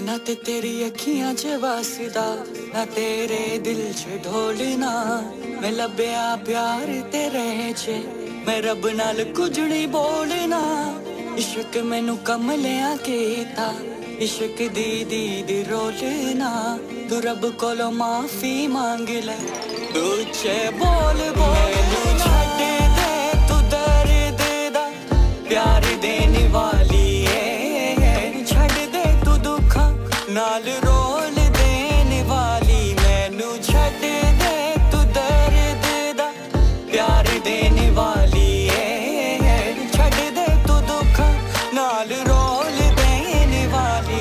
ना ते तेरी अखियां च वासदा ना तेरे दिल च ढोलना मैं लभ्या प्यार तेरे च मैं रब नाल कुछ नहीं बोलना इश्क मैनू कमलिया कीता इश्क दी रोलना तू रब कोलो माफी मांग ले तू चे बोल मैनू छड्ड दे तू दर्द दा प्यार देने वाली नाल रोल देने वाली मैनू छड्ड दे तू दर्द दा प्यार देने वाली छड्ड दे तू दुख नाल रोल देने वाली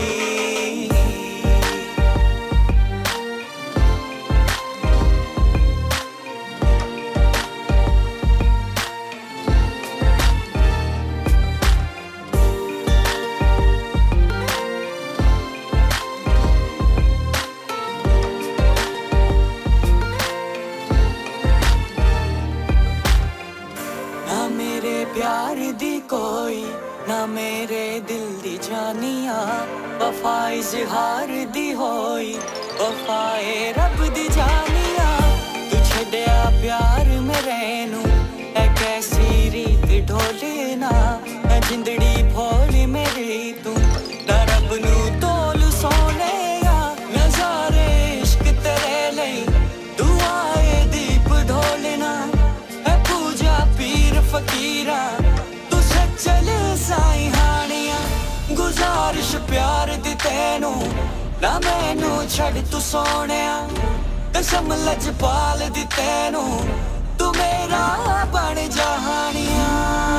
प्यार दी कोई ना मेरे दिल दी जानिया वफा इजहार दी होई वफाए रब दी जानिया तू छड्या प्यार मेरे नू ऐ कैसी रीत ढोलना ऐ जिंदड़ी भोली मेरी तू ना रब नू तोल सोने नजारे इश्क तेरे लई दुआए दीप ढोलना ऐ पूजा पीर फकीरा तू सचल साई हानिया गुजारिश प्यार दी तेनू ना मैनू छड़ तू सोनिया कसम लजपाल दी तेनू तू मेरा बन जा हानिया